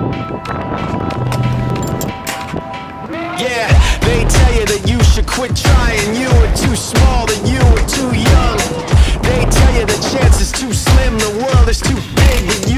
Yeah, they tell you that you should quit trying. You were too small, that you were too young. They tell you the chance is too slim, the world is too big, that